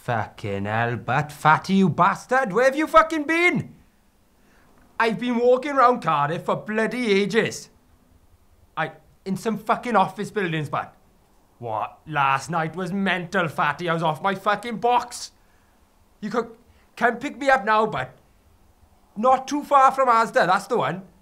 Fucking hell, but Fatty, you bastard, where have you fucking been? I've been walking around Cardiff for bloody ages. In some fucking office buildings, but what? Last night was mental, Fatty. I was off my fucking box. You could come pick me up now, but not too far from Asda, that's the one.